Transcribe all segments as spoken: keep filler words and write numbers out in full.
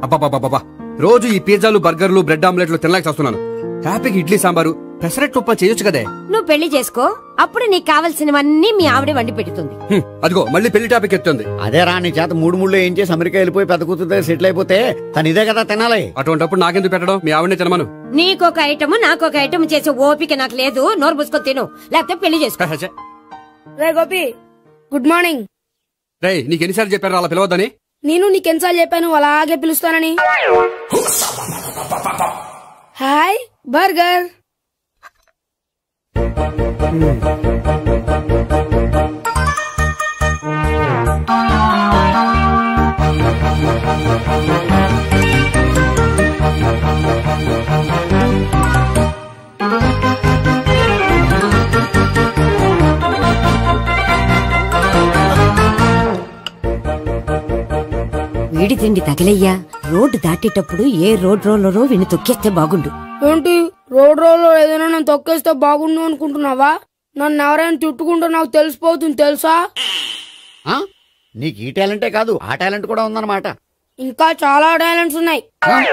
అబ్బాబాబాబా రోజు ఈ పిజ్జాలు బర్గర్లు బ్రెడ్ ఆమ్లెట్లు తినలేక చేస్తున్నాను. హ్యాపీగా ఇడ్లీ సాంబారు పెసరెట్ ఉప్మా చేయొచ్చు కదే. నువ్వు పెళ్లి చేసుకో, అప్పుడు నీకు కావాల్సినవన్నీ మీ ఆవిడే వండి పెడుతుంది. అదిగో మళ్ళీ పెళ్లి టాపిక్ ఎత్తుంది. అదే రా, నీ చేత మూడు మూడు ఏం చేసి అమెరికా వెళ్ళిపోయి పెద్ద కూతురు సెటిల్ అయిపోతే తను ఇదే కదా తినాలి. అటువంటిప్పుడు నాకెందుకు పెట్టడం, మీ ఆవిడనే తినమను. నీకొక ఐటమ్ నాకొక ఐటమ్ చేసే ఓపిక నాకు లేదు. నోరు పూసుకొని తిను, లేకపోతే పెళ్లి చేసుకో. రే గోపి, గుడ్ మార్నింగ్. రే నీకు ఎన్నిసార్లు చెప్పారు అలా పిలవద్దని? నేను నీకెన్నిసార్లు చెప్పాను అలాగే పిలుస్తానని. Hi burger. వీడి తిండి తగిలయ్యా. రోడ్డు దాటేటప్పుడు ఏ రోడ్ రోలరో విని తొక్కేస్తే బాగుండు. ఏంటి రోడ్ రోడ్ లో ఏదైనా నేను తొక్కేస్తే బాగుండు అనుకుంటున్నావా? నన్ను ఎవరైనా తిట్టుకుంటే నాకు తెలిసిపోతుంది తెలుసా? నీకు ఈ టాలెంటే కాదు ఆ టాలెంట్ కూడా ఉందన్నమాట. ఇంకా చాలా టాలెంట్స్ ఉన్నాయి.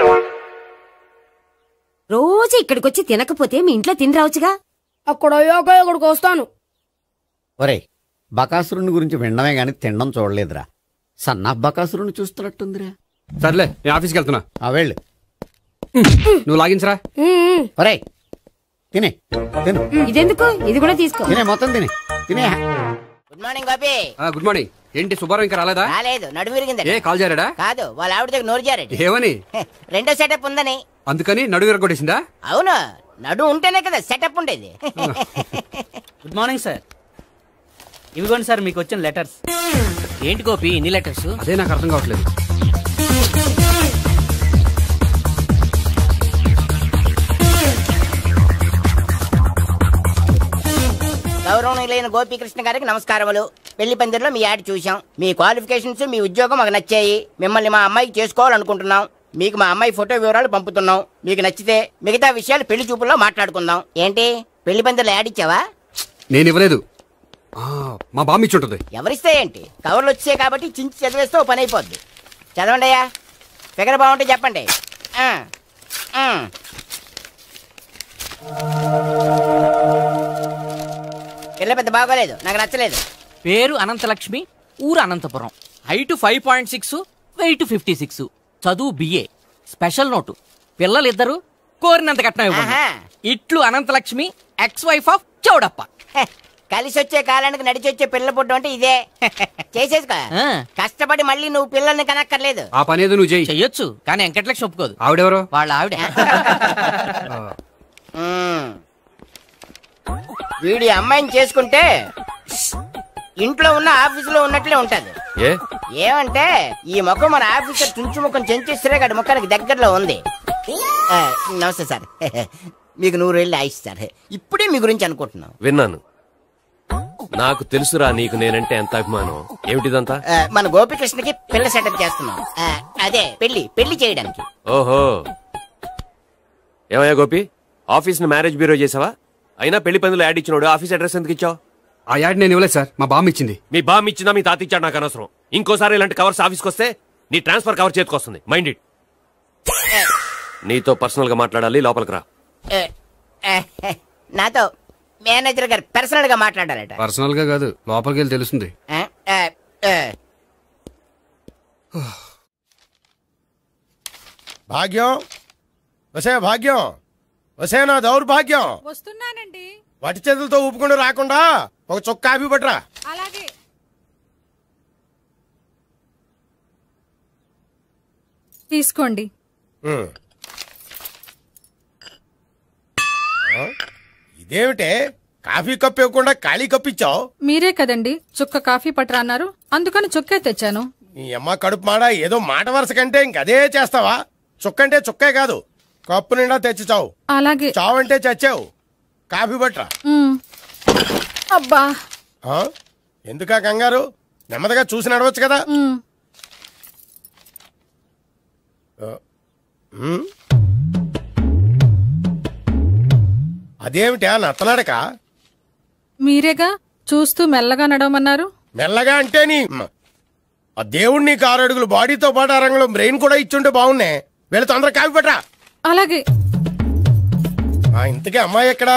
రోజు ఇక్కడికొచ్చి తినకపోతే మీ ఇంట్లో తిని రావచ్చుగా. అక్కడ అయ్యాక ఇక్కడికి వస్తాను. ఒరే, బకాసురుని గురించి వినడమే గాని తినడం చూడలేదురా. సన్నా బకాసురుని చూస్తున్నట్టుందిరా. సర్లే నేను ఆఫీస్కి వెళ్తున్నా. ఆ వెళ్ళు. నువ్వు లాగించరా. ఒరే తినే తిను. ఇదెందుకు? ఇది కూడా తీసుకో. తినే మొత్తం తినే తినే. Good morning Gopi. Good morning. ఏంటి సుబ్బారావు ఇంకా రాలేదా? రాలేదు, నడుము విరిగింది. ఏ కాల్ జారాడా? కాదు, వాళ్ళ ఆవిడ దగ్గర నోరు జారాడు. ఏమని? రెండో సెటప్ ఉందని. అందుకని నడుము విరగొట్టేసిందా? అవును, నడుము ఉంటేనే కదా సెటప్ ఉండేది. Good morning sir. ఇవిగోండి సార్ మీకు వచ్చిన లెటర్స్. ఏంటి గోపి ఇన్ని లెటర్స్? అదే నాకు అర్థం కావట్లేదు. గౌరవనీయులైన గోపీకృష్ణ గారికి నమస్కారములు. పెళ్లి పందిరిలో మీ యాడ్ చూసాం. మీ క్వాలిఫికేషన్స్, మీ ఉద్యోగం మాకు నచ్చాయి. మిమ్మల్ని మా అమ్మాయికి చేసుకోవాలనుకుంటున్నాం. మీకు మా అమ్మాయి ఫోటో వివరాలు పంపుతున్నాం. మీకు నచ్చితే మిగతా విషయాలు పెళ్లి చూపుల్లో మాట్లాడుకుందాం. ఏంటి పెళ్లి పందిరిలో యాడ్ ఇచ్చావా? నేను ఇవ్వలేదు, మా బామ్మ ఇచ్చి ఉంటుంది. ఎవరిస్తే ఏంటి, కవర్లు వచ్చాయి కాబట్టి చించి చదివేస్తే ఓ పని అయిపోద్ది. చదవండి అయ్యా, ఫిగర్ బాగుంటే చెప్పండి. పిల్ల పెద్ద బాగోలేదు, నాకు నచ్చలేదు. పేరు అనంతలక్ష్మి, ఊరు Anantapuram, height five point six, weight fifty six, చదువు బిఏ. స్పెషల్ నోటు, పిల్లలిద్దరు కోరినంత కట్నం ఇవ్వండి. ఇట్లు Anantalakshmi, ex wife of Chowdappa. కలిసి వచ్చే కాలానికి నడిచి వచ్చే పిల్లల పుట్టు అంటే ఇదే. చేసేసుకో, కష్టపడి మళ్ళీ నువ్వు పిల్లల్ని కనక్కర్లేదు. ఆ పని ఏదో నువ్వు చెయ్యొచ్చు, కానీ వెంకటలక్ష్మి ఒప్పుకోదు. ఆవిడెవరో? వాళ్ళ ఆవిడ. వీడి అమ్మాయిని చేసుకుంటే ఇంట్లో ఉన్న ఆఫీసులో ఉన్నట్లే ఉంటది. ఏమంటే ఈ ముఖం మన ఆఫీసర్ చుంచు ముఖం చెంచేశ్వరే గారి ముఖానికి దగ్గరలో ఉంది. నమస్తే సార్, మీకు నూరు వెళ్ళి ఆయిస్ సార్. ఇప్పుడే మీ గురించి అనుకుంటున్నాం. విన్నాను, నాకు తెలుసురా నీకు నేనంటే ఎంత అభిమానం. ఏమిటిదంతా? మన గోపికృష్ణకి పిల్ల సెటప్ చేస్తున్నాం. అదే పెళ్లి పెళ్లి చేయడానికి. ఓహో, ఏమయ్యా గోపి, ఆఫీస్ ని మ్యారేజ్ బ్యూరో చేసావా? అయినా పెళ్లి పందులు యాడ్ ఇచ్చినోడు ఆఫీస్ అడ్రస్ ఎందుకు ఇచ్చావు? ఆ యాడ్ నేను ఇవ్వలేదు సార్, మా బామ్మ ఇచ్చింది. మీ బామ్మ ఇచ్చిందా మీ తాత ఇచ్చాడు నాకు అనవసరం. ఇంకోసారి ఇలాంటి కవర్స్ ఆఫీస్కి వస్తే నీ ట్రాన్స్ఫర్ కవర్ చేతికొస్తుంది. Mind it. నీతో పర్సనల్ గా మాట్లాడాలి, లోపలికి రా. నాతో మేనేజర్ గారు పర్సనల్ గా మాట్లాడాలట. పర్సనల్ గా కాదు, లోపలికి వెళ్ళి తెలుస్తుంది. భాగ్యం, వసే భాగ్యం, వసే నా దౌర్భాగ్యం. వస్తున్నానండి. వటి చేతులతో ఊపుకుండా రాకుండా ఒక చొక్క కాఫీ పట్టరా. అలాగే. తీసుకోండి. ఇదేమిటే కాఫీ కప్పు ఇవ్వకుండా ఖాళీ కప్పు ఇచ్చావు? మీరే కదండి చుక్క కాఫీ పట్టరా అన్నారు, అందుకని చుక్కే తెచ్చాను. నీ అమ్మ కడుపు మాడ, ఏదో మాట వరుస కంటే ఇంకదే చేస్తావా? చుక్కంటే చుక్కే కాదు, కప్పు నిండా తెచ్చి చావు. అలాగే. చావంటే చచ్చావు. కాఫీ పట్టరా. అబ్బా, ఎందుకా కంగారు? నెమ్మదిగా చూసి నడవచ్చు కదా. అదేమిటా నత్తనాడక? మీరేగా చూస్తూ మెల్లగా నడవమన్నారు. మెల్లగా అంటే నీ ఆ దేవుడు నీకు ఆరు అడుగులు బాడీతో పాటు ఆ రంగంలో బ్రెయిన్ కూడా ఇచ్చుంటే బాగున్నాయి. వీళ్ళ తొందర కాఫీ పట్రా. అలాగే. ఇంతకీ అమ్మాయి ఎక్కడా?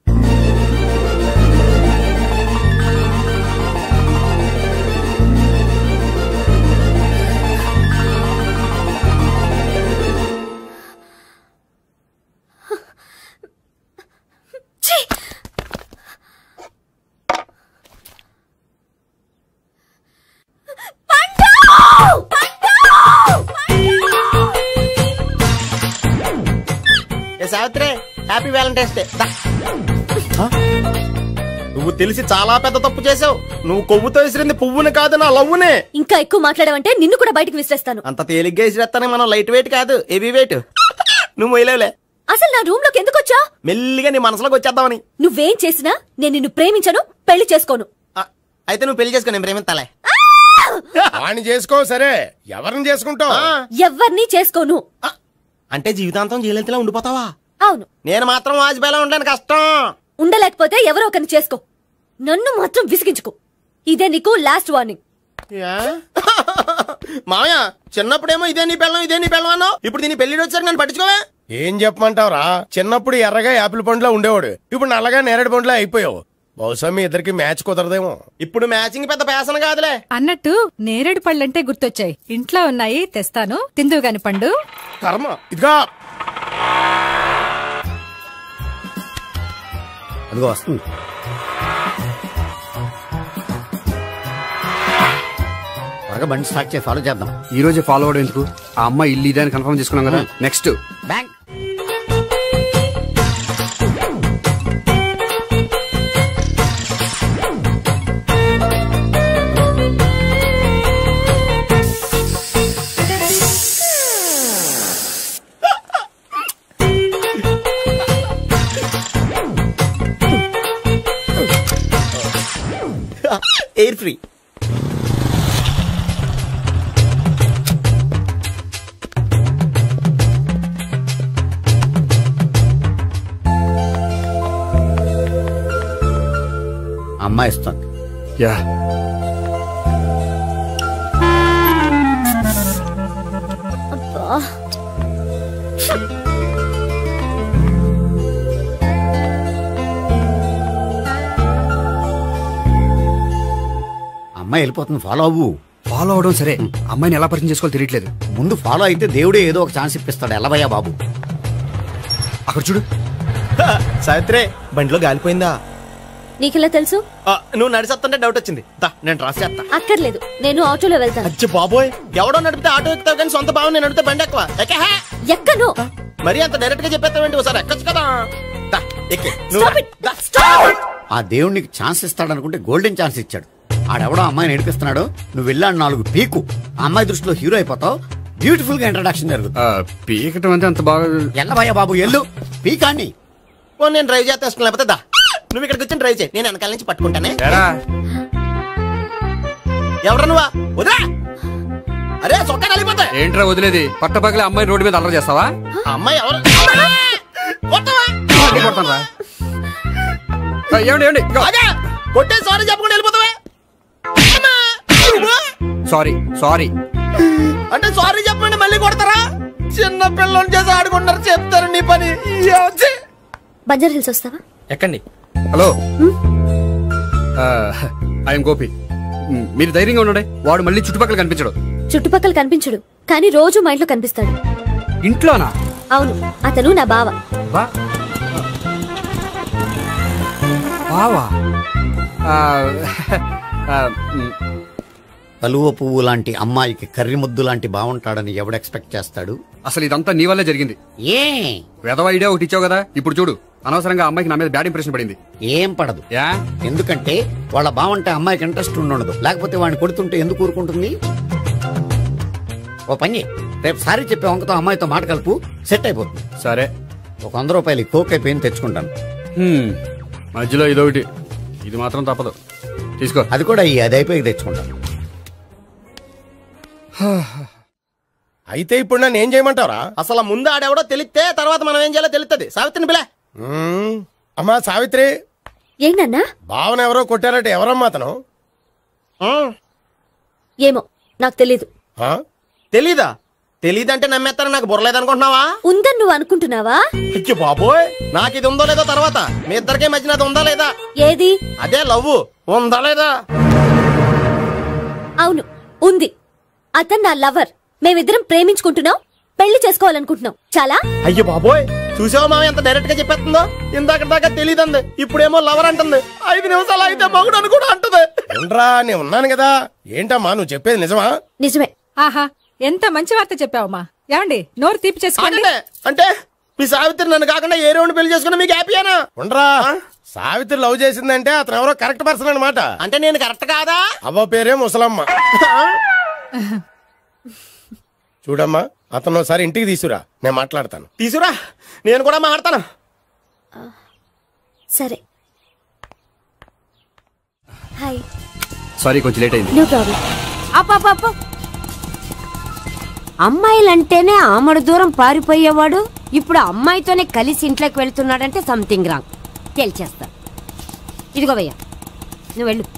Savitri, happy Valentine's Day. నువ్వు తెలిసి చాలా పెద్ద తప్పు చేసావు. నువ్వు కొవ్వుతో విసిరింది పువ్వుని కాదు, నా లవ్వునే. ఇంకా ఎక్కువ మాట్లాడావంటే నిన్ను కూడా బయటకు విసిరేస్తాను. అంత తేలిగ్గా విసిరేస్తానే, మనం లైట్ వెయిట్ కాదు, హెవీ వెయిట్. నువ్వు మొయ్యలేవులే. అసలు నా రూమ్ లోకి ఎందుకు వచ్చా? మెల్లిగా నీ మనసులోకి వచ్చేద్దామని. నువ్వేం చేసినా నేను నిన్ను ప్రేమించను, పెళ్లి చేసుకోను. అయితే నువ్వు పెళ్లి చేసుకో, నేను ప్రేమిస్తాలే. వాణ్ణి చేసుకో. సరే, ఎవరిని చేసుకుంటావు? ఎవరిని చేసుకోను. అంటే జీవితాంతం జయలలితలా ఉండిపోతావా? అవును. నేను మాత్రం వాజ్పేయిలా ఉండడానికి కష్టం. ఉండలేకపోతే ఎవరో ఒకరిని చేసుకో, నన్ను మాత్రం విసిగించుకో. ఇదే నీకు లాస్ట్ వార్నింగ్. మామయ్య, చిన్నప్పుడేమో ఇదే నీ పెళ్ళం ఇదే నీ పెళ్ళం అన్నావు, ఇప్పుడు దీని పెళ్లి వచ్చారు నన్ను పట్టించుకోవే. ఏం చెప్పమంటావురా? చిన్నప్పుడు ఎర్రగా యాపిల్ పండులో ఉండేవాడు, ఇప్పుడు నల్లగా నేరేడు పండులో అయిపోయావు. బహుశా మీ ఇద్దరికి మ్యాచ్ కుదరదేమో. ఇప్పుడు మ్యాచింగ్ పెద్ద పేసన కాదులే. అన్నట్టు నేరేడు పళ్ళంటే గుర్తొచ్చాయి. ఇంట్లో ఉన్నాయి, తెస్తాను, తిందువు గాని పండు. కర్మ. ఇదిగా అదిగో వస్తుంది. త్వరగా బండి స్టార్ట్ చేసి ఫాలో చేద్దాం. ఈ రోజే ఫాలో అవడం ఎందుకు? ఆ అమ్మాయి ఇల్లు ఇదే అని కన్ఫర్మ్ చేసుకున్నాం కదా. Next bank. Air free. అమ్మాయి ఇస్తుంది. యా అమ్మాయి వెళ్ళిపోతుంది, ఫాలో అవ్వు. ఫాలో అవడం సరే, అమ్మాయిని ఎలా పరిచయం చేసుకోవాలో తెలియట్లేదు. ముందు ఫాలో అయితే దేవుడే ఏదో ఒక ఛాన్స్ ఇప్పిస్తాడు. ఎలవయ్యా బాబు. అక్కడ చూడు. సావిత్రి, బండిలో గాలిపోయిందా? నీకెలా తెలుసు? నువ్వు నడిచేస్తుంటే డౌట్ వచ్చింది. నేను ట్రాస్ చేస్తా. అక్కర్లేదు, నేను ఆటోలో వెళ్తాను. అచ్చి బాబోయ్, ఎవడో నడిపితే ఆటో ఎక్కుతావు కానీ సొంత భావం నేను నడిపితే బండి ఎక్కువ. ఎక్కను. మరి అంత డైరెక్ట్ గా చెప్పేస్తావేంటి? ఒకసారి ఎక్కొచ్చు కదా. ఆ దేవుడికి ఛాన్స్ ఇస్తాడనుకుంటే గోల్డెన్ ఛాన్స్ ఇచ్చాడు. ఆడెవడో అమ్మాయిని నడిపిస్తున్నాడు, నువ్వు వెళ్ళాడు నాలుగు పీకు. ఆ అమ్మాయి దృష్టిలో హీరో అయిపోతావు. బ్యూటిఫుల్ గా ఇంట్రడక్షన్ జరుగుతుంది. పీకటం అంటే అంత బాగా ఎల్లవయ్యా బాబు, ఎల్లు పీకాన్ని. ఓ నేను డ్రైవ్ చేస్తే ఇష్టం, లేకపోతే దా నువ్వు ఇక్కడికి వచ్చి డ్రైవ్ చేయి, నేను వెనకాల నుంచి పట్టుకుంటానే. ఎవరు నువ్వా? వదిలే. అరే చొక్కా కలిపోతా. ఏంట్రా వదిలేది? పట్టపగలే అమ్మాయి రోడ్డు మీద అల్లరి చేస్తావా? అమ్మాయి ఎవరు? కొట్టే సారీ చెప్పకుండా వెళ్ళిపోతావా? సారీ సారీ అంటే సారీ చెప్పండి మళ్ళీ కొడతారా? చిన్న పిల్లలు చేసి ఆడుకుంటారు, చెప్తారు నీ పని. బంజారా హిల్స్ వస్తావా? ఎక్కండి. Hello, I'm Gopi. మీరు ధైర్యంగా ఉండండి. వాడు మళ్ళీ చుట్టుపక్కల కనిపించడు. చుట్టుపక్కల కనిపించడు, కానీ రోజు మా ఇంట్లో కనిపిస్తాడు. ఇంట్లోనా? అవును, అతను నా బావ. బావా? కలువ పువ్వు లాంటి అమ్మాయికి కర్రి ముద్దు లాంటి బాగుంటాడని ఎవడు ఎక్స్పెక్ట్ చేస్తాడు? అసలు ఇదంతా నీ వల్లే జరిగింది. ఏ వెధవ ఐడియా ఒకటి ఇచ్చావు కదా. ఇప్పుడు చూడు, అనవసరంగా అమ్మాయికి నా మీద బ్యాడ్ ఇంప్రెషన్ పడింది. ఏం పడదు. ఎందుకంటే వాళ్ళ బావంటే అమ్మాయికి ఇంట్రెస్ట్ ఉండదు. లేకపోతే వాడిని కొడుతుంటే ఎందుకు ఊరుకుంటుంది? ఓ పని, రేపు సారీ చెప్పే వంకతో అమ్మాయితో మాట కలుపు, సెట్ అయిపోతుంది. సరే, ఒక వంద రూపాయలు కోక్ అయిపోయింది, తెచ్చుకుంటాను. మధ్యలో ఇదొకటి, ఇది మాత్రం తప్పదు. తీసుకో. అది కూడా ఈ అది అయిపోయి తెచ్చుకుంటాను. అయితే ఇప్పుడు నన్ను ఏం చేయమంటారా? అసలు ముందు ఆడెవడో తెలిస్తే తర్వాత మనం ఏం చేయాలో తెలుస్తుంది. సావిత్రిని పిల్ల. అమ్మా సావిత్రి. ఏంటన్నా? భావన ఎవరో కొట్టారట. ఎవరమ్మా అతను? ఏమో, నాకు తెలీదు. తెలీదా? తెలీదంటే నమ్మేస్తారని నాకు బుర్రలేదనుకుంటున్నావా? ఉందని నువ్వు అనుకుంటున్నావా? అయ్యో బాబోయ్, నాకు ఇది ఉందో లేదో తర్వాత. మీ ఇద్దరికే మధ్యన అది ఉందా లేదా? ఏది? అదే లవ్ ఉందా లేదా? అవును, ఉంది. అతను నా లవర్. మేమిద్దరం ప్రేమించుకుంటున్నాం, పెళ్లి చేసుకోవాలనుకుంటున్నాం. చాలా. అయ్యో బాబోయ్, చూసావా మామ ఎంత డైరెక్ట్ గా చెప్పేస్తుందో? ఇందాక దాకా తెలియదండి, ఇప్పుడేమో లవర్ అంటుంది. ఐదు నిమిషాలు అయితే మగుడు అని కూడా అంటుంది. ఉండరా, నేను ఉన్నాను కదా. ఏంటమ్మా నువ్వు చెప్పేది నిజమా? నిజమే. ఆహా, ఎంత మంచి వార్త చెప్పావమ్మా. ఏమండి, నోరు తీపి చేసుకోండి. అంటే మీ సావిత్రి నన్ను కాకుండా ఏ రౌండ్ పెళ్లి చేసుకున్నా మీకు హ్యాపీయేనా? ఉండరా, సావిత్రి లవ్ చేసిందంటే అతను ఎవరో కరెక్ట్ పర్సన్ అనమాట. అంటే నేను కరెక్ట్ కాదా? అవ్వ పేరే ముసలమ్మ. చూడమ్మా, అతను ఒకసారి ఇంటికి తీసుకురా, నేను మాట్లాడతాను. తీసుకురా, నేను కూడా మాట్లాడతాను. సరే. హాయ్. సారీ, కొంచెం లేట్ అయింది. No problem. అప్ప అమ్మాయిలంటేనే ఆమడు దూరం పారిపోయేవాడు ఇప్పుడు అమ్మాయితోనే కలిసి ఇంట్లోకి వెళ్తున్నాడంటే సంథింగ్ రాంగ్. తేల్చేస్తా. ఇదిగో భయ్యా, నువ్వు వెళ్ళు.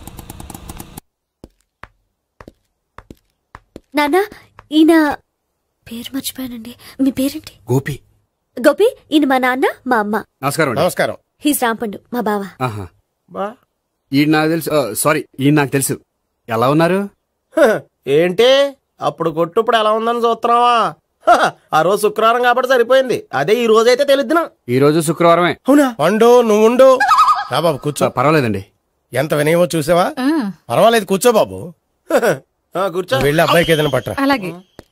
నానా, ఈయన పేరు మర్చిపోయానండి. మీ పేరేంటి? గోపి. గోపి, ఈయన మా నాన్న, మా అమ్మ. నమస్కారం. నమస్కారం. హీస్ రాంపండు, మా బావ. ఈ నాకు తెలుసు. సారీ, ఈ నాకు తెలుసు. ఎలా ఉన్నారు? ఏంటి అప్పుడు కొట్టు ఇప్పుడు ఎలా ఉందని చూస్తున్నావా? ఆ రోజు శుక్రవారం కాబట్టి సరిపోయింది. అదే ఈ రోజు అయితే తెలిద్దునా. ఈ రోజు శుక్రవారమే. అవునా? పండు నువ్వు ఉండు. రా బాబు కూర్చో. పర్వాలేదండి. ఎంత వినయమో చూసావా? పర్వాలేదు, కూర్చో బాబు. కూర్చో. వెళ్ళి అబ్బాయికి ఏదైనా పట్టరా. అలాగే.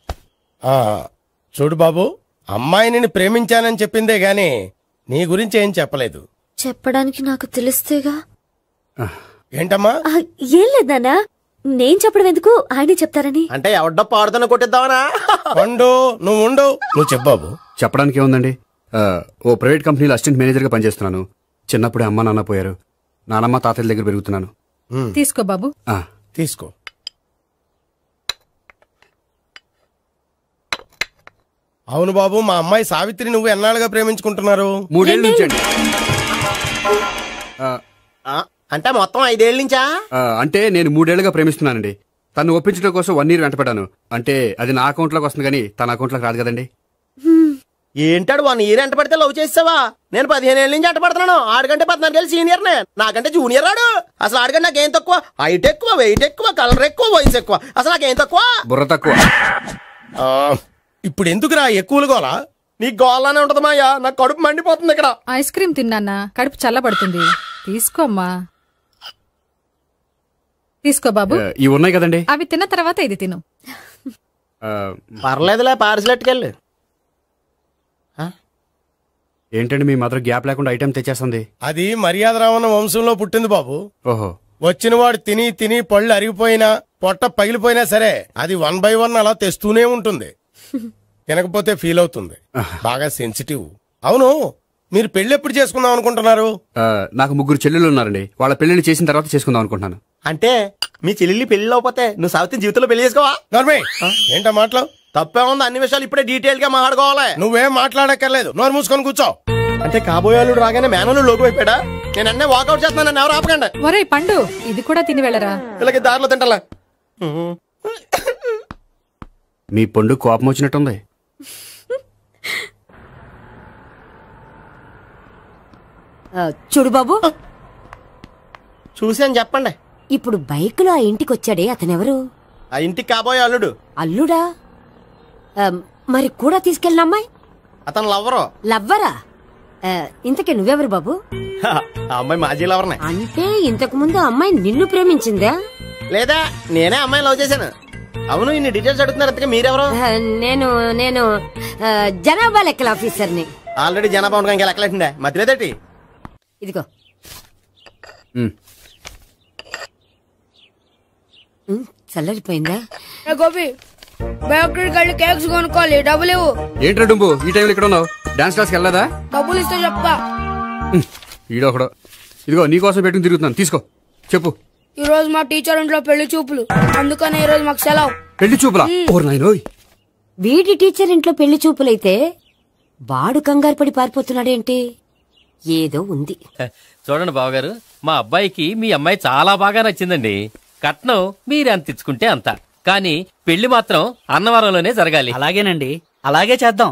చూడు బాబు, అమ్మాయి నిన్ను ప్రేమించానని చెప్పిందే గాని నీ గురించి ఏం చెప్పలేదు. చెప్పడానికి నాకు తెలిస్తేగా. ఏంటమ్మా? ఏం లేదు నాన్న, నేను చెప్పడం ఎందుకు, ఆయనే చెప్తారని. అంటే ఎవడ్డో పాడుతున్న కొట్టిద్దామనా? పండు నువ్వు ఉండు. నువ్వు చెప్పు బాబు. చెప్పడానికి ఏముందండి, ఓ ప్రైవేట్ కంపెనీలో అసిస్టెంట్ మేనేజర్ గా పనిచేస్తున్నాను. చిన్నప్పుడే అమ్మ నాన్న పోయారు. నానమ్మ తాతయ్య దగ్గర పెరుగుతున్నాను. తీసుకో బాబు. తీసుకో. అవును బాబు, మా అమ్మాయి సావిత్రి నువ్వు ఎన్నాళ్ళుగా ప్రేమించుకుంటున్నారు? మూడేళ్ళ నుంచి అండి. అంటే మొత్తం ఐదేళ్ల నుంచా? అంటే నేను మూడేళ్లుగా ప్రేమిస్తున్నానండి. తను ఒప్పించడం కోసం వన్ ఇయర్ వెంటపడ్డాను. అంటే అది నా అకౌంట్ లోకి వస్తుంది కానీ తన అకౌంట్ లోకి రాదు కదండి. ఏంటాడు వన్ ఇయర్ ఎంట పడితే లవ్ చేసావా? నేను పదిహేను ఏళ్ళ నుంచి ఎంట పడుతున్నాను. ఆడికంటే పద్నాలుగేళ్ళు సీనియర్ నే, నాకంటే జూనియర్ ఆడు. అసలు ఆడికంటే నాకేం తక్కువ? హైట్ ఎక్కువ, వెయిట్ ఎక్కువ, కలర్ ఎక్కువ, వయసు ఎక్కువ. అసలు నాకేం తక్కువ? బుర్ర తక్కువ. ఇప్పుడు ఎందుకురా ఎక్కువలు గోలా? నీకు గోలానే ఉంటది మాయా, నాకు కడుపు మండిపోతుంది ఇక్కడ. ఐస్ క్రీమ్ తిన్నానా, కడుపు చల్లబడుతుంది. తీసుకోమ్మా. తీసుకో బాబు. ఇవి ఉన్నాయి కదండి, అవి తిన్న తర్వాత ఇది తిను. పర్లేదులే, పార్సిలెట్కెళ్ళి. ఏంటండి మీ మదర్ గ్యాప్ లేకుండా ఐటెం తెచ్చేస్తుంది? అది మర్యాద రావణ వంశంలో పుట్టింది బాబు. ఓహో. వచ్చిన వాడు తిని తిని పళ్ళు అరిగిపోయినా పొట్ట పగిలిపోయినా సరే అది వన్ బై వన్ అలా తెస్తూనే ఉంటుంది. తినకపోతే ఫీల్ అవుతుంది. బాగా సెన్సిటివ్. అవును, మీరు పెళ్లి ఎప్పుడు చేసుకుందాం అనుకుంటున్నారు? నాకు ముగ్గురు చెల్లెలు ఉన్నారండి. వాళ్ళ పెళ్లిని చేసిన తర్వాత చేసుకుందాం అనుకుంటున్నాను. అంటే మీ చెల్లెల్ని పెళ్లి లేకపోతే నువ్వు సావిత్రి జీవితంలో పెళ్లి చేసుకోవా? ఏంటా మాటలు? తప్పే ఉంది, అన్ని విషయాలు ఇప్పుడే డీటెయిల్ గా మాట్లాడుకోవాలి. నువ్వేం మాట్లాడక్కర్లేదు, నోరు మూసుకొని కూర్చో. అంటే కాబోయేవాళ్ళు రాగానే మేనలు లోకి అయిపోయాడా? నేను అన్నీ వాకౌట్ చేస్తున్నాను, నన్ను ఎవరు ఆపకండి. ఒరే పండు, ఇది కూడా తిని వెళ్ళరా. ఇలాగే దారిలో తింటలా. మీ పండు కోపం వచ్చినట్టుంది. చూడు బాబు, చూసాను చెప్పండి. ఇప్పుడు బైక్ లో ఆ ఇంటికి వచ్చాడే అతనెవరు? ఆ ఇంటికి కాబోయే అల్లుడు. అల్లుడా? మరి కూడా తీసుకెళ్ళిన అమ్మాయి? అతను లవ్వరు. లవ్వరా? ఇంతకే నువ్వెవరు బాబు? ఆ అమ్మాయి మాజీ లవర్నే. అంటే ఇంతకు ముందు అమ్మాయి నిన్ను ప్రేమించిందా? లేదా నేనే అమ్మాయి లవ్ చేశాను. అవును, ఇన్ని డీటెయిల్స్ అడుగుతున్నారు. అంతగా మీరెవరు? నేను నేను జనాభా లెక్కల ఆఫీసర్ని. ఆల్రెడీ జనాభా ఉండగా ఇంకా లెక్కలేండే మధ్యలేదేటి. ఇదిగో. చల్లరిపోయిందా? గోపి, బేకరీకి వెళ్ళి కేక్స్ కొనుక్కోవాలి, డబ్బులు ఇవ్వు. ఏంట్రా డుంబు, ఈ టైంలో ఇక్కడ ఉన్నావు? డాన్స్ క్లాస్కి వెళ్ళదా? డబ్బులు ఇస్తే చెప్తా. ఈడొకడు. ఇదిగో నీకోసం పెట్టుకుని తిరుగుతున్నాను, తీసుకో. చెప్పు. ఈ రోజు మా టీచర్ ఇంట్లో పెళ్లి చూపులు, అందుకనే ఈ రోజు మాకు సెలవు. పెళ్లి చూపులా? వీడి టీచర్ ఇంట్లో పెళ్లి చూపులైతే వాడు కంగారు పడి పారిపోతున్నాడేంటి? ఏదో ఉంది. చూడండి బావగారు, మా అబ్బాయికి మీ అమ్మాయి చాలా బాగా నచ్చిందండి. కట్నం మీరే అంత ఇచ్చుకుంటే అంత, కానీ పెళ్లి మాత్రం అన్నవరంలోనే జరగాలి. అలాగేనండి, అలాగే చేద్దాం.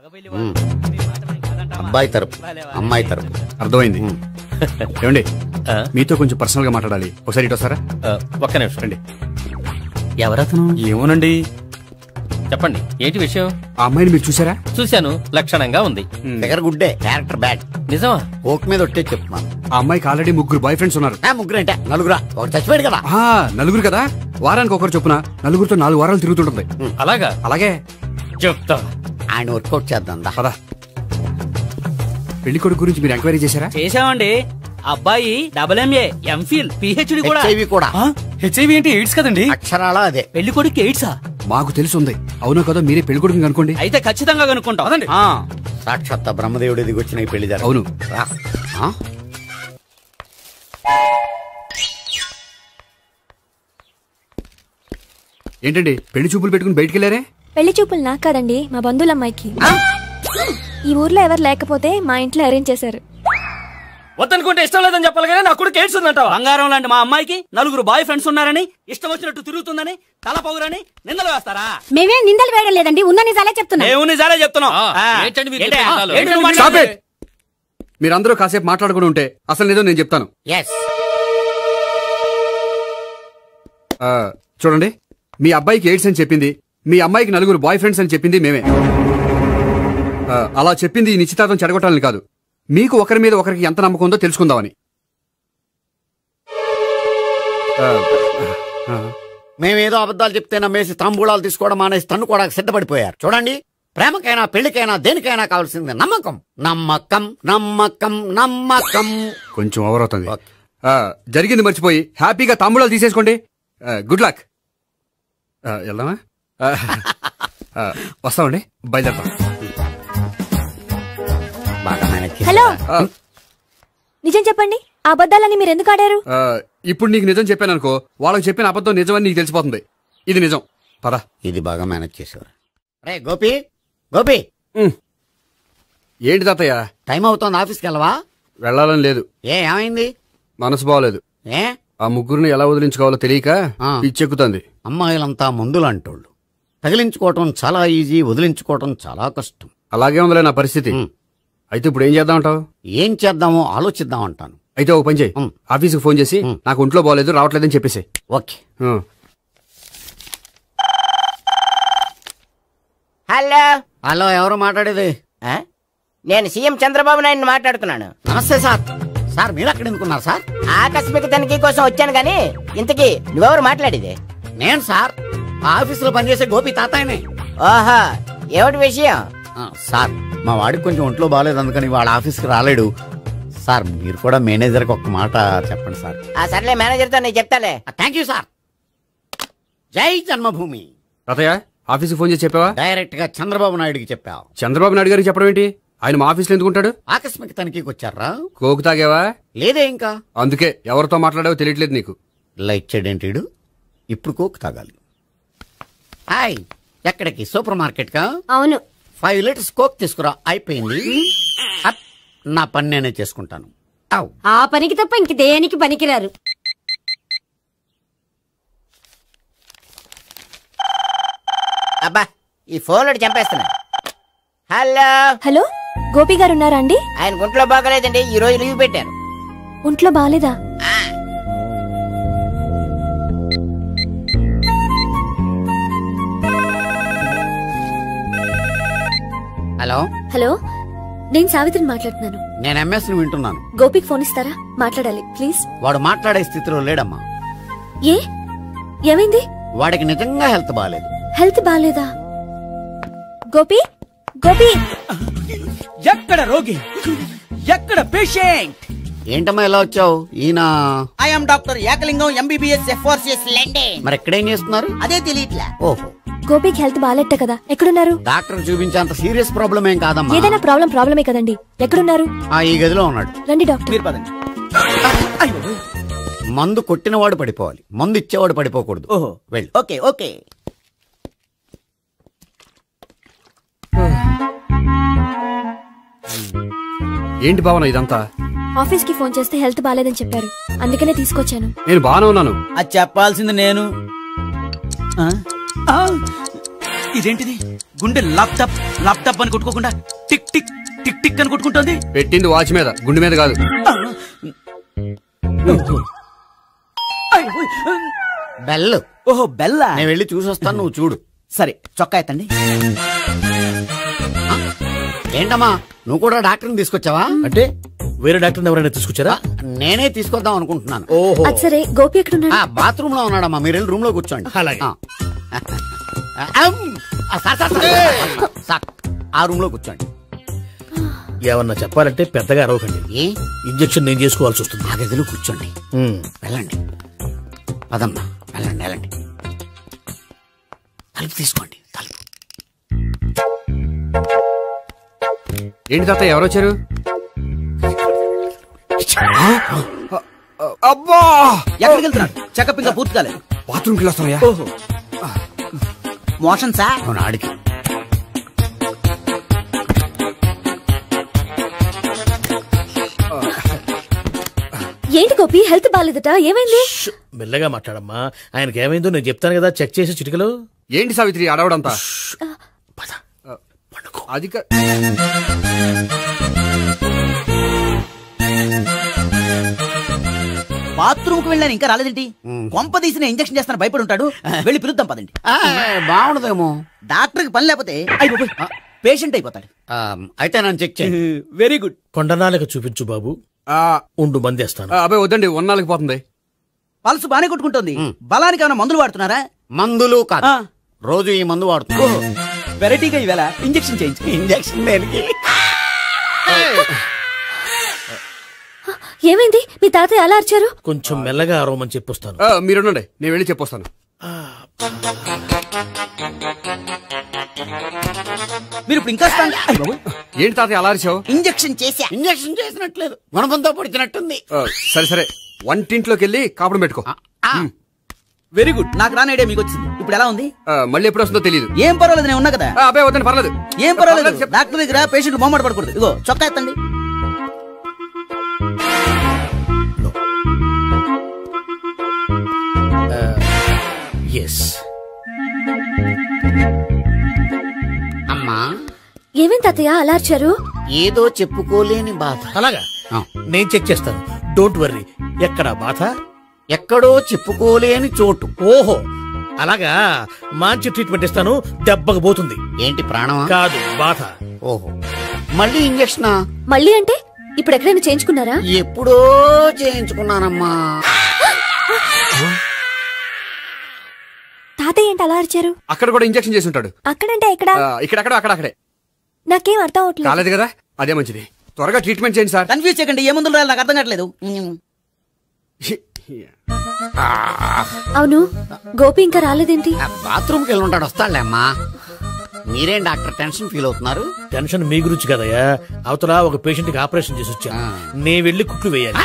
అబ్బాయి తరపు అమ్మాయి తరపు. అర్థమైంది. ఏమండి మీతో కొంచెం పర్సనల్ గా మాట్లాడాలి, ఒకసారి ఇటు వస్తారా? ఒక్క నిమిషం రండి. ఎవరతను? ఏమోనండి. చెప్పండి, ఏంటి విషయం? ఆ అమ్మాయిని మీరు చూసారా? చూశాను, లక్షణంగా ఉంది. ఫిగర్ గుడ్డే, క్యారెక్టర్ బ్యాడ్. నిజమా? ఓక్ మీద ఒట్టే చెప్తున్నాను. ఆ అమ్మాయికి ఆల్రెడీ ముగ్గురు బాయ్ ఫ్రెండ్స్ ఉన్నారు. ముగ్గురు అంటే నలుగురా? ఒకటి చచ్చిపోయాడు కదా. నలుగురు కదా, వారానికి ఒకరు చొప్పున నలుగురితో నాలుగు వారాలు తిరుగుతుంటుంది. అలాగా? అలాగే చెప్తా. ఆయన వర్కౌట్ చేద్దాం పదా. పెళ్లి కొడుకు గురించి మీరు ఎంక్వైరీ చేశారా? చేశామండి. అబ్బాయి డబుల్ ఎంఏ, ఎంఫిల్, పిహెచ్డి కూడా. హెచ్ఐవి కూడా. హెచ్ఐవి ఏంటి? ఎయిడ్స్ కదండి. అక్షరాలా అదే. పెళ్లి కొడుకు ఎయిడ్సా? మాకు తెలుసుంది. అవునో కదా, మీరే పెళ్లి కొడుకు అనుకోండి. అయితే ఖచ్చితంగా కనుక్కుంటాం. అదండి. సాక్షాత్ బ్రహ్మదేవుడి దిగి వచ్చిన ఈ పెళ్లి జరగ. అవును. ఏంటండి పెళ్లి చూపులు పెట్టుకుని బయటికి వెళ్ళారే? పెళ్లి చూపులు నాకు కాదండి, మా బంధువుల అమ్మాయికి. ఈ ఊర్లో ఎవరు లేకపోతే మా ఇంట్లో అరేంజ్ చేశారు. వద్దనుకుంటే ఇష్టం లేదని చెప్పాలి కానీ నా కొడుకు ఎయిడ్స్ ఉందంటావా? బంగారం లాంటి మా అమ్మాయికి నలుగురు బాయ్ ఫ్రెండ్స్ ఉన్నారని, ఇష్టం వచ్చినట్టు తిరుగుతుందని, తల పౌరని నిందలు వేస్తారా? మేమే నిందలు వేయడం లేదండి, ఉన్న నిజాలే చెప్తున్నా. మేము నిజాలే చెప్తున్నాం. మీరందరూ కాసేపు మాట్లాడుకుని ఉంటే అసలు నిజం నేను చెప్తాను. చూడండి, మీ అబ్బాయికి ఎయిడ్స్ అని చెప్పింది, మీ అమ్మాయికి నలుగురు బాయ్ ఫ్రెండ్స్ అని చెప్పింది మేమే. అలా చెప్పింది ఈ నిశ్చితార్థం చెడగొట్టాలని కాదు, మీకు ఒకరి మీద ఒకరికి ఎంత నమ్మకం ఉందో తెలుసుకుందామని. మేమేదో అబద్ధాలు చెప్తే నమ్మేసి తాంబూలాలు తీసుకోవడం మానేసి తన్నుకోవడానికి సిద్ధపడిపోయారు. చూడండి, ప్రేమకైనా పెళ్లికైనా దేనికైనా కావాల్సింది నమ్మకం. నమ్మకం నమ్మకం నమ్మకం. కొంచెం ఓవర్ అవుతుంది. జరిగింది మర్చిపోయి హ్యాపీగా తాంబూలాలు తీసేసుకోండి. Good luck. వెళ్దామా? వస్తామండి, బయలుదేరతాం. హలో, నిజం చెప్పండి, ఆ అబద్ధాలని మీరు ఎందుకు ఆడారు? ఇప్పుడు నీకు నిజం చెప్పాను అనుకో, వాళ్ళకి చెప్పిన అబద్ధం నిజమని నీకు తెలిసిపోతుంది. ఇది నిజం, పద. ఇది బాగా మేనేజ్ చేసేవారు. రే గోపి, గోపి. ఏంటి తాతయ్య? టైం అవుతోంది, ఆఫీస్కి వెళ్ళవా? వెళ్ళాలని లేదు. ఏ ఏమైంది? మనసు బాగోలేదు. ఏ? ఆ ముగ్గురిని ఎలా వదిలించుకోవాలో తెలియక పిచ్చెక్కుతుంది. అమ్మాయిలంతా మందులాంటోళ్ళు. తగిలించుకోవటం చాలా ఈజీ, వదిలించుకోవటం చాలా కష్టం. అలాగే ఉందిలే నా పరిస్థితి. అయితే ఇప్పుడు ఏం చేద్దామంటావు? ఏం చేద్దామో ఆలోచిద్దాం అంటాను. అయితే ఒక పని చేయి, ఆఫీస్కి ఫోన్ చేసి నాకు ఒంట్లో బాగోలేదు రావట్లేదని చెప్పేసి. ఓకే. హలో హలో, ఎవరు మాట్లాడేది? నేను సీఎం చంద్రబాబు నాయుడు మాట్లాడుతున్నాను. నమస్తే సార్. సార్ మీరు అక్కడ ఎందుకున్నారు సార్? ఆకస్మిక తనిఖీ కోసం వచ్చాను గానీ ఇంతకీ నువ్వెవరు మాట్లాడేది? నేను సార్, ఆఫీసులో పనిచేసే గోపి తాతాయనే. ఓహో, ఏమిటి విషయం? సార్, మా వాడికి కొంచెం ఒంట్లో బాగాలేదు, అందుకని వాళ్ళ ఆఫీస్కి రాలేడు. సార్ మీరు కూడా మేనేజర్కి ఒక మాట చెప్పండి సార్. ఆ సర్లే, మేనేజర్తో నేను చెప్తాలే. Thank you sir. జై జన్మభూమి. తాతయ్య, ఆఫీస్కి ఫోన్ చేసి చెప్పావా? డైరెక్ట్ గా చంద్రబాబు నాయుడుకి చెప్పావు. చంద్రబాబు నాయుడు గారికి చెప్పడం ఏంటి? ఆయన మా ఆఫీస్లో ఎందుకుంటాడు? ఆకస్మిక తనిఖీకి వచ్చారా? కోకు తాగావా? లేదే ఇంకా. అందుకే ఎవరితో మాట్లాడావో తెలియట్లేదు నీకు. లైట్ చేయడేంటిడు? ఇప్పుడు కోక్ తాగాలి. హాయ్, ఎక్కడికి? సూపర్ మార్కెట్ కా? అవును. ఫైవ్ లీటర్స్ కోక్ తీసుకురా. అయిపోయింది. నా పని నేనే చేసుకుంటాను. ఆ పనికి తప్ప ఇంక దేనికి పనికిరారు. అబ్బా, ఈ ఫోన్ లో చంపేస్తున్నా. హలో హలో, గోపి గారు ఉన్నారా అండి? ఆయన ఒంట్లో బాగలేదండి, ఈ రోజు లీవ్ పెట్టారు. ఒంట్లో బాగాలేదా? హలో హలో, నేను సావిత్రిని మాట్లాడుతున్నాను. నేను ఎంఎస్ ని వింటున్నాను. గోపికి ఫోన్ ఇస్తారా? మాట్లాడాలి ప్లీజ్. వాడు మాట్లాడే స్థితిలో లేడమ్మా. ఏ ఏమైంది? వాడికి నిజంగా హెల్త్ బాగాలేదు. హెల్త్ బాగాలేదా? గోపి, గోపి. ఎక్కడ రోగి, ఎక్కడ పేషెంట్? ఏంటమ్మా ఎలా వచ్చావు? ఈయన I'm doctor Ekalingam, MBBS, FRCS London. మరి ఎక్కడేం చేస్తున్నారు? అదే తెలియట్లే. ఓహో, గోపికి హెల్త్ బాగాలెట్ట కదా, ఎక్కడున్నారు? డాక్టర్ చూపించేంత సీరియస్ ప్రాబ్లం ఏం కాదమ్మా. ఏదైనా ప్రాబ్లం ప్రాబ్లమే కదండి. ఎక్కడున్నారు? ఆ ఈ గదిలో ఉన్నాడు. రండి డాక్టర్. మీరు పదండి. మందు కొట్టినవాడు పడిపోవాలి, మందు ఇచ్చేవాడు పడిపోకూడదు. ఓహో, వెళ్ళు. Okay okay. ఏంటి భావన ఇదంతా? ఆఫీస్ కి ఫోన్ చేస్తే హెల్త్ బాగాలేదని చెప్పారు, అందుకనే తీసుకొచ్చాను. నేను బాగానే ఉన్నాను. అది చెప్పాల్సింది నేను. ఇదేంటిది గుండె ల్యాప్టాప్ ల్యాప్టాప్ అని కొట్టుకోకుండా టిక్ టిక్ టిక్ టిక్ అని కొట్టుకుంటోంది. పెట్టింది వాచ్ మీద, గుండె మీద కాదు. బెల్. ఓహో బెల్లా. నేను వెళ్ళి చూసొస్తాను, నువ్వు చూడు. సరే చొక్కా ఎత్తండి. ఏంటమ్మా నువ్వు కూడా డాక్టర్ని తీసుకొచ్చావా? అంటే వేరే డాక్టర్ ఎవరైనా తీసుకొచ్చారా? నేనే తీసుకొద్దాం అనుకుంటున్నాను. ఓహో సరే గోపి ఎక్కడ బాత్రూమ్ లో ఉన్నాడమ్మా, మీరు వెళ్ళి రూమ్ లో కూర్చోండి. అలాగే. ఆ రూమ్ లో కూర్చోండి. ఏమన్నా చెప్పాలంటే పెద్దగా అరవకండి. ఇంజక్షన్ నేను చేసుకోవాల్సి వస్తుంది. ఆ గదిలో కూర్చోండి. వెళ్ళండి పదమ్మా, వెళ్ళండి వెళ్ళండి. తలుపు తీసుకోండి, తలుపు. ఏంటి తాత ఎవరు వచ్చారు? అబ్బా ఎక్కడికి వెళ్తున్నాడు? చెకప్ ఇంకా పూర్తి కాలేదు. బాత్రూమ్కి వెళ్ళొస్తానయ్యా. ఓహో మోషన్ సార్. అవును ఆడికి. ఏంటి గోపి హెల్త్ బాగాలేదట, ఏమైంది? మెల్లగా మాట్లాడమ్మా. ఆయనకి ఏమైందో నేను చెప్తాను కదా, చెక్ చేసి చిటికలు. ఏంటి సావిత్రి అడవడంతా? అది బాత్రూమ్ కు వెళ్ళాను ఇంకా రాలేదేంటి? కొంప తీసిన ఇంజక్షన్ చేస్తాను భయపడి ఉంటాడు. వెళ్ళి పిలుద్దాం పదండి. బాగుండదేమో. డాక్టర్ కి పని లేకపోతే పేషెంట్ అయిపోతాడు. అయితే నన్ను చెక్ చేయి. Very good. కొండనాలకు చూపించు బాబు. ఉండు మందేస్తాను. అబ్బాయి వద్దండి, ఉన్నాళ్ళకి పోతుంది. పల్సు బానే కొట్టుకుంటుంది. బలానికి ఏమైనా మందులు వాడుతున్నారా? మందులు కాదు, రోజు ఈ మందు వాడుతున్నా. వెరైటీగా ఈవేళ ఇంజక్షన్ చేయించు. ఇంజక్షన్ దేనికి? ఏమైంది? మీ తాతయ్య అలా అరిచారు? కొంచెం మెల్లగా అరవమని చెప్పొస్తాను. మీరుండండి, నేను వెళ్ళి చెప్పొస్తాను. మీరు ఇప్పుడు ఇంకా ఏంటి తాతయ్య అలా అరిచావు? ఇంజక్షన్ చేసా. ఇంజక్షన్ చేసినట్లేదు, గుణపంతో పొడిచినట్టుంది. సరే సరే, వంటింట్లోకి వెళ్ళి కాపురం పెట్టుకో. Very good. నాకు రాని ఐడియా మీకు వచ్చింది. ఇప్పుడు ఎలా ఉంది? మళ్ళీ ఎప్పుడు వస్తుందో తెలియదు. ఏం పర్వాలేదు, నేను ఉన్నా కదా. అబ్బాయి వద్దండి, పర్లేదు. ఏం పర్వాలేదు. డాక్టర్ దగ్గర పేషెంట్ మొహమాట పడకూడదు. ఇగో చొక్కా ఎత్తండి. అమ్మా ఏమేం తాతయ్య అలా అరిచారు? ఏదో చెప్పుకోలేని బాధ. అలాగా, నేను చెక్ చేస్తాను. Don't worry. ఎక్కడ బాధ? ఎక్కడో చెప్పుకోలేని చోటు. ఓహో అలాగా, మంచి ట్రీట్మెంట్ ఇస్తాను, దెబ్బకు పోతుంది. ఏంటి ప్రాణమా? కాదు, బాధ. ఓహో మళ్ళీ ఇంజక్షనా? మళ్ళీ అంటే ఇప్పుడు ఎక్కడైనా చేయించుకున్నారా? ఎప్పుడో చేయించుకున్నానమ్మా. తాతయ్య ఏంటి అలా అరిచారు? అక్కడ కూడా ఇంజక్షన్ చేసి ఉంటాడు. అక్కడంటే ఎక్కడ? ఇక్కడక్కడ అక్కడ అక్కడే. నాకేం అర్థం అవట్లేదు. కాలేదు కదా, అదే మంచిది. త్వరగా ట్రీట్మెంట్ చేయండి సార్. కన్ఫ్యూజ్ చేయకండి. ఏ మందులు రాయాలి నాకు అర్థం కావట్లేదు. అవును గోపి ఇంకా రాలేదేంటి? బాత్రూమ్కి వెళ్ళి ఉంటాడు, వస్తాడులే అమ్మా. మీరేం డాక్టర్ టెన్షన్ ఫీల్ అవుతున్నారు? టెన్షన్ మీ గురించి కదయ్యా. అవతల ఒక పేషెంట్ కి ఆపరేషన్ చేసి వచ్చా, నే వెళ్ళి కుట్లు వేయాలి.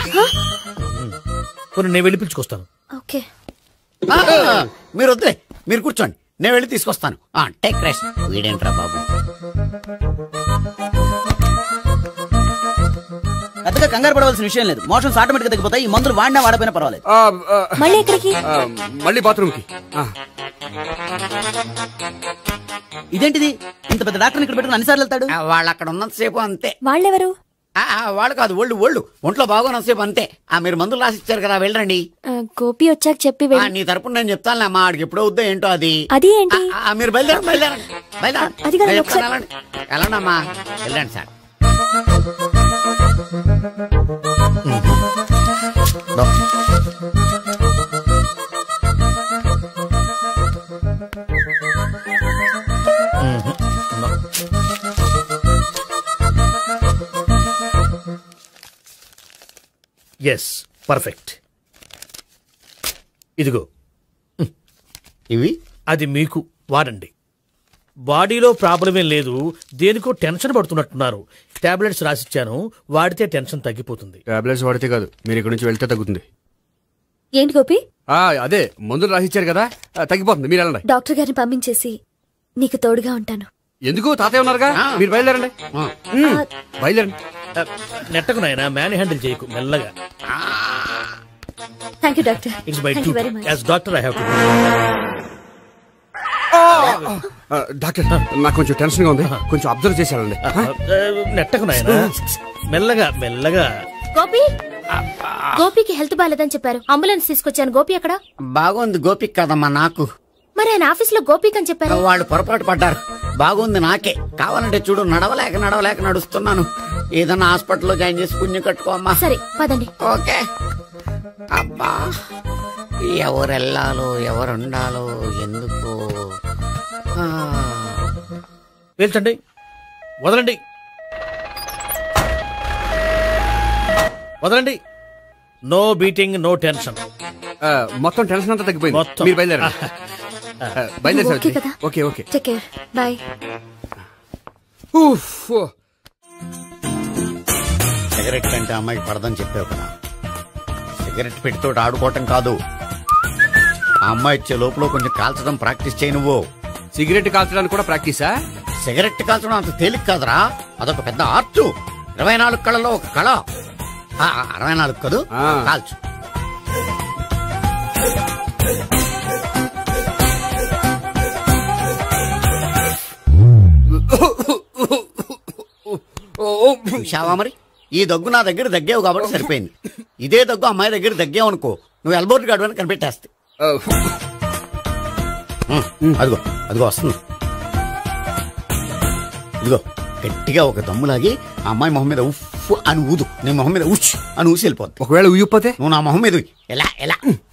నేను వెళ్ళి పిలుచుకొస్తాను. ఓకే మీరు వద్దులే, మీరు కూర్చోండి, నేను వెళ్ళి తీసుకొస్తాను. Take rest. వీడేంట్రా బాబు, పెద్దగా కంగారు పడవలసిన విషయం లేదు. మోషన్స్ ఆటోమేటిక్ గా తగ్గిపోతాయి. ఈ మందులు వాడినా వాడపోయినా పర్వాలేదు. మళ్ళీ ఎక్కడికి? మళ్ళీ బాత్రూమ్ కి. ఇదేంటిది? ఇంత పెద్ద డాక్టర్ ఇక్కడ పెట్టుకుని అన్నిసార్లు వెళ్తాడు? వాళ్ళు అక్కడ ఉన్నంతసేపు అంతే. వాళ్ళెవరు? వాళ్ళు కాదు, ఒళ్ళు ఒళ్ళు ఒంట్లో బాగోనంతసేపు అంతే. ఆ మీరు మందులు రాసి ఇచ్చారు కదా, వెళ్ళండి. గోపి వచ్చాక చెప్పి నీ తరపున నేను చెప్తానులే అమ్మా. ఆడికి ఎప్పుడో వద్దో ఏంటో అది. అది ఏంటి? మీరు బయలుదేరండి, బయలుదేరండి, బయలుదేరండి. వెళ్ళండి అమ్మా, వెళ్ళండి సార్. Yes perfect. ఇదిగో ఇవి, అది మీకు వాడండి. బాడీలో ప్రాబ్లం ఏం లేదు, దేనికో టెన్షన్ పడుతున్నట్టున్నారు. టాబ్లెట్స్ రాసిచ్చాను, వాడితే టెన్షన్ తగ్గిపోతుంది. టాబ్లెట్స్ వాడితే కాదు, మీరు ఇక్కడ నుంచి వెళ్తే తగ్గుతుంది. ఏంటి గోపి? అదే మందులు రాసిచ్చారు కదా, తగ్గిపోతుంది. మీరు వెళ్ళండి. డాక్టర్ గారిని పంపించేసి నీకు తోడుగా ఉంటాను. ఎందుకు? తాతయ్య ఉన్నారుగా, మీరు బయలుదేరండి. బయలుదేరండి. నెట్టకు నాయనా, మ్యాన్ హ్యాండిల్ చేయకు, మెల్లగా. Thank you doctor. It's my duty as doctor. I have to. Doctor నాకు కొంచెం టెన్షన్ గా ఉంది, కొంచెం అబ్జర్వ్ చేశానండి. నెట్టకు నాయనా, మెల్లగా మెల్లగా. గోపి గోపికి హెల్త్ బాగాలేదని చెప్పారు, అంబులెన్స్ తీసుకొచ్చాను. గోపి అక్కడ బాగుంది గోపిక్ కదమ్మా నాకు. మరి ఆయన ఆఫీస్ లో గోపిక్ అని చెప్పారు. వాళ్ళు పొరపాటు పడ్డారు. బాగుంది నాకే. కావాలంటే చూడు, నడవలేక నడవలేక నడుస్తున్నాను. ఏదన్నా హాస్పిటల్లో జాయిన్ చేసి పుణ్యం కట్టుకోమ్మా. సరే పదండి. ఓకే. అబ్బా, ఎవరెళ్ళాలో ఎవరుండాలో ఎందుకు. పేల్చండి, వదలండి వదలండి. No beating, no tension. మొత్తం టెన్షన్ అంతా తగ్గిపోయింది. మొత్తం. మీరు బయలుదేరండి. బయలుదేరి ఓకే కదా? Okay okay take care, bye. Cigarette కంటే అమ్మాయికి పడదని చెప్పావు కదా. సిగరెట్ పెట్టితో ఆడుకోవటం కాదు, ఆ అమ్మాయి ఇచ్చే లోపల కొంచెం కాల్చడం ప్రాక్టీస్ చేయి. నువ్వు సిగరెట్ కాల్చడానికి కూడా ప్రాక్టీసా? సిగరెట్ కాల్చడం అంత తేలిక కాదురా, అదొక పెద్ద ఆర్ట్. ఇరవై నాలుగు కళలో ఒక కళ. అరవై నాలుగు కదూ, కాల్చు. చూశావా మరి, ఈ దగ్గు నా దగ్గర దగ్గేవు కాబట్టి సరిపోయింది. ఇదే దగ్గు అమ్మాయి దగ్గర దగ్గేవు అనుకో, నువ్వు ఎల్బోర్డ్ గార్డు అని కనిపెట్టేస్తే. అదిగో అదిగో వస్తుంది. ఇదిగో గట్టిగా ఒక దమ్ములాగి ఆ అమ్మాయి మొహం మీద ఉఫ్ అని ఊదు. నీ మొహం మీద ఉచ్ అని ఊసి వెళ్ళిపోద్ది. ఒకవేళ ఊయకపోతే నువ్వు నా మొహం మీద ఎలా ఎలా.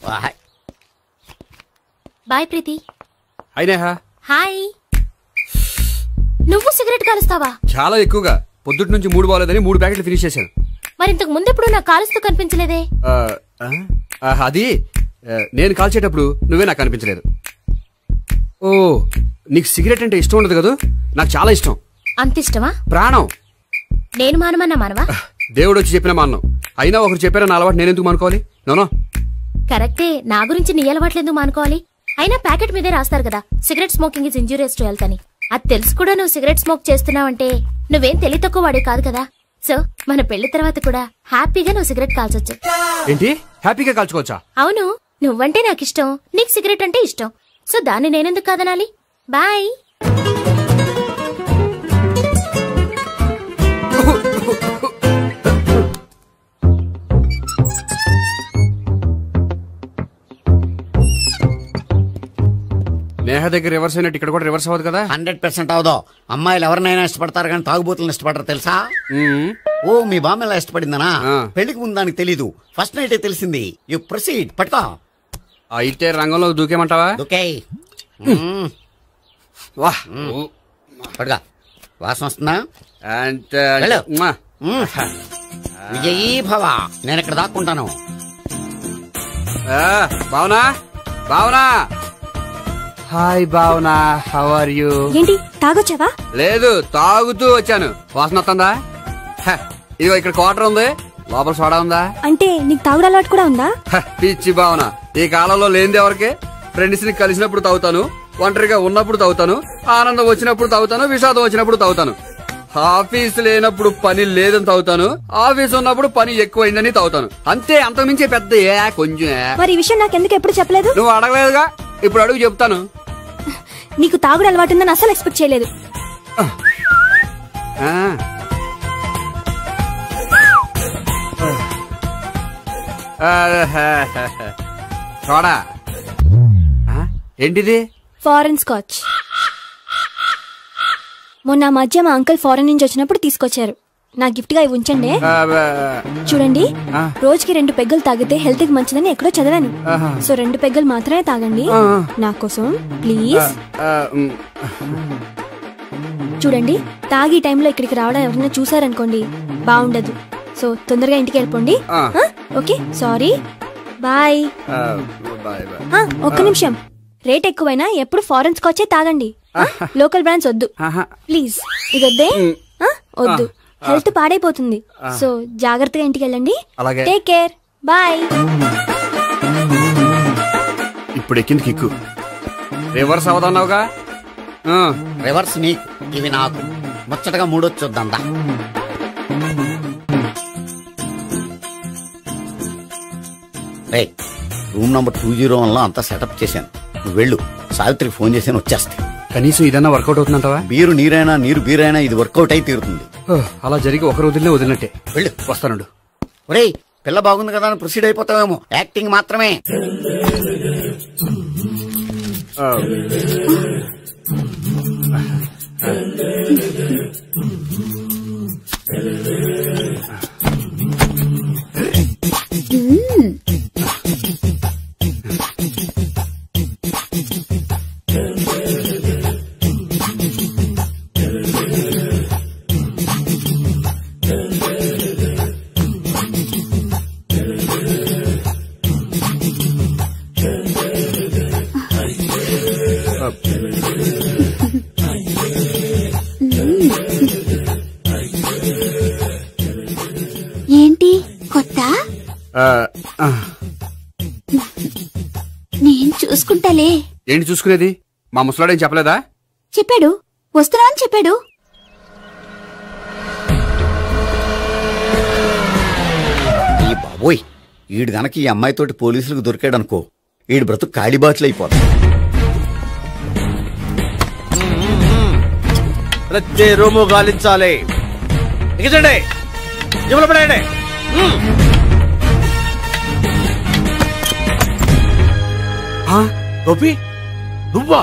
బాయ్ ప్రీతి. అయినా హాయ్. నువ్వు సిగరెట్ కాలుస్తావా? చాలా ఎక్కువగా. పొద్దుటి నుంచి మూడు బాగోలేదని మూడు ప్యాకెట్లు ఫినిష్ చేశాను. మరి ఇంతకు ముందెప్పుడు నాకు కాలుస్తూ కనిపించలేదే? అది నేను కాల్చేటప్పుడు నువ్వే నాకు కనిపించలేదు. ఓ, నీకు సిగరెట్ అంటే ఇష్టం ఉండదు కదా? నాకు చాలా ఇష్టం. అంత ఇష్టమా? ప్రాణం. నేను మానమన్నా మానవా? దేవుడు వచ్చి చెప్పిన మానం. అయినా ఒకరు చెప్పారా నా అలవాటు నేనెందుకు మానుకోవాలి? నోనో కరెక్టే, నా గురించి నీ అలవాట్లు ఎందుకు మానుకోవాలి? అయినా ప్యాకెట్ మీదే రాస్తారు కదా, cigarette smoking is injurious to health అని. అది తెలుసు కూడా నువ్వు సిగరెట్ స్మోక్ చేస్తున్నావంటే నువ్వేం తెలివి తక్కువ వాడే కాదు కదా. సో మన పెళ్లి తర్వాత కూడా హ్యాపీగా నువ్వు సిగరెట్ కాల్చొచ్చు. ఏంటి, హ్యాపీగా కాల్చుకోవచ్చా? అవును, నువ్వంటే నాకు ఇష్టం, నీకు సిగరెట్ అంటే ఇష్టం. సో దాన్ని నేనెందుకు కాదనాలి? బాయ్. నేహ దగ్గర రివర్స్ అయినట్టు ఇక్కడ కూడా రివర్స్ అవ్వదు కదా? హండ్రెడ్ పర్సెంట్ అవదో. అమ్మాయిలు ఎవరినైనా ఇష్టపడతారు కానీ తాగుబోతులను ఇష్టపడరు తెలుసా? ఓ, మీ బామ్మ ఎలా ఇష్టపడిందనా? పెళ్లికి ముందు దానికి తెలీదు, ఫస్ట్ నైట్ తెలిసింది. You proceed. పట్టుకో. అయితే రంగంలో దూకేమంటావా? దూకే. పట్టుగా. వాసన వస్తుందా? విజయీ భవ. నేను ఇక్కడ దాక్కుంటాను. Bhavana, Bhavana. Hi Bhavana, how are you? ఏంటి తాగొచ్చావా? లేదు, తాగుతూ వచ్చాను. వాసన వస్తుందా? ఇదిగో ఇక్కడ క్వార్టర్ ఉంది, లోపల సోడా ఉందా? అంటే నీకు తాగుడు అలవాటు కూడా ఉందా? పిచ్చి భావన, ఈ కాలంలో లేనిది ఎవరికి? ఫ్రెండ్స్ ని కలిసినప్పుడు తాగుతాను, ఒంటరిగా ఉన్నప్పుడు తాగుతాను, ఆనందం వచ్చినప్పుడు తాగుతాను, విషాదం వచ్చినప్పుడు తాగుతాను. ఆఫీస్ లేనప్పుడు పని లేదని తాగుతాను, ఆఫీస్ ఉన్నప్పుడు పని ఎక్కువైందని తాగుతాను. అంతే, అంతకుమించే పెద్ద ఏ కొంచెం. మరి ఈ విషయం నాకు ఎందుకు ఎప్పుడు చెప్పలేదు? నువ్వు అడగలేదుగా, ఇప్పుడు అడుగు చెప్తాను. నీకు తాగుడు అలవాటు ఉందని అసలు ఎక్స్పెక్ట్ చేయలేదు. చూడా, ఏంటిది? Foreign scotch. మొన్న మధ్య మా అంకుల్ ఫారెన్ నుంచి వచ్చినప్పుడు తీసుకొచ్చారు. నా గిఫ్ట్ గా ఇవి ఉంచండి. చూడండి, రోజుకి రెండు పెగ్గలు తాగితే హెల్త్ కి మంచిదని ఎక్కడో చదివాను. సో రెండు పెగ్గలు మాత్రమే తాగండి నా కోసం ప్లీజ్. చూడండి, తాగి టైంలో ఇక్కడికి రావడం ఎవరైనా చూసారనుకోండి బాగుండదు. సో తొందరగా ఇంటికి వెళ్ళిపోండి. Okay, sorry, bye. ఒక్క నిమిషం, రేట్ ఎక్కువైనా ఎప్పుడు ఫారెన్ స్కాచే తాగండి, లోకల్ బ్రాండ్స్ వద్దు ప్లీజ్. ఇది వద్దే, వద్దు, హెల్త్ పాడైపోతుంది. సో జాగ్రత్తగా ఇంటికి వెళ్ళండి. Take care, bye. ఇప్పుడు ఎక్కింది కిక్కు. రివర్స్ అవదన్నావుగా? రివర్స్ నీకు, ఇవి నాకు. ముచ్చటగా మూడొచ్చొద్దా? Room number two zero one లో అంతా సెటప్ చేశాను. నువ్వు వెళ్ళు, సావిత్రికి ఫోన్ చేశాను, వచ్చేస్తా. కనీసం ఇదన్నా వర్కౌట్ అవుతుందంటావా? బీరు నీరైనా నీరు బీరైనా ఇది వర్కౌట్ అయి తీరుతుంది. అలా జరిగి ఒకరు వదిలినే వదిలినట్టే. వెళ్ళు, వస్తానుండు. ఒరేయ్ పిల్ల బాగుంది కదా అని ప్రొసీడ్ అయిపోతావేమో. యాక్టింగ్ మాత్రమే. ఏంటి కొత్త? నేను చూసుకుంటాలే. ఏంటి చూసుకునేది? మా ముసలాడేం చెప్పలేదా? చెప్పాడు, వస్తున్నా అని చెప్పాడు. ఈ బాబోయ్, ఈడు గనక ఈ అమ్మాయితోటి పోలీసులకు దొరికాడనుకో, ఈడు బ్రతుకు కాళీబాట్లు అయిపోతాడు. ప్రతి రూము గాలించాలి. ఎగచండి, జబ్బులు పడండి. గోపి నువ్వా?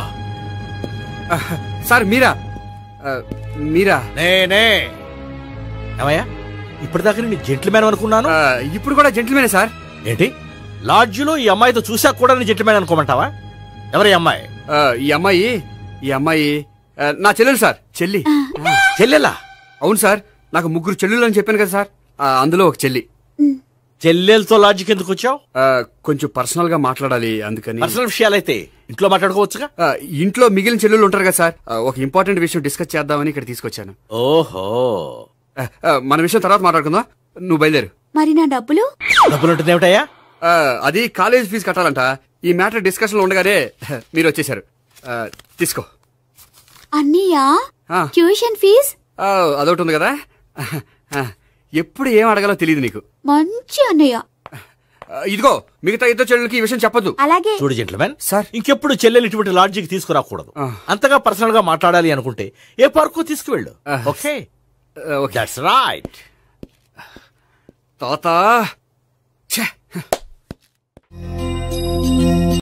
సార్ మీరా? మీరా? నేనే. ఏమయ్యా, ఇప్పటిదాకా నేను జెంట్లమ్యాన్ అనుకున్నాను. ఇప్పుడు కూడా జెంట్లమ్యానే సార్. ఏంటి, లాడ్జిలో ఈ అమ్మాయితో చూసాక కూడా నేను జెంట్లమ్యాన్ అనుకోమంటావా? ఎవరు ఈ అమ్మాయి? ఈ అమ్మాయి ఈ అమ్మాయి నా చెల్లెలు సార్. చెల్లి. చెల్లెలా? అవును సార్, నాకు ముగ్గురు చెల్లెలు అని చెప్పాను కదా సార్, అందులో ఒక చెల్లి. చెల్లెలతో లాడ్జికి ఎందుకు వచ్చావు? కొంచెం పర్సనల్ గా మాట్లాడాలి, అందుకని. పర్సనల్ విషయాలైతే ఇంట్లో మాట్లాడుకోవచ్చుగా. ఇంట్లో మిగిలిన చెల్లెలు ఉంటారు కదా సార్, ఒక ఇంపార్టెంట్ విషయం డిస్కస్ చేద్దామని ఇక్కడ తీసుకొచ్చాను. ఓహో, మన విషయం తర్వాత మాట్లాడుకుందాం. నువ్వు బయలుదేరు. మరి నా డబ్బులు? డబ్బులు ఉంటుంది ఏమిటయ్యా? అది కాలేజ్ ఫీజు కట్టాలంట. ఈ మ్యాటర్ డిస్కషన్ లో ఉండగానే మీరు వచ్చేసారు. తీసుకో. అన్నయ్యా, ట్యూషన్ ఫీజ్? అదొకటి ఉంది కదా. ఎప్పుడు ఏం అడగాలో తెలియదు నీకు. మంచి అన్నయ్య. ఇదిగో, మిగతా ఇద్దరు చెల్లెలకి ఈ విషయం చెప్పదు. అలాగే. చూడు జెంట్లమెన్ సార్, ఇంకెప్పుడు చెల్లెలు ఇటువంటి లాడ్జికి తీసుకురాకూడదు. అంతగా పర్సనల్ గా మాట్లాడాలి అనుకుంటే ఏ పార్కు తీసుకువెళ్ళు. Okay, that's right. తాత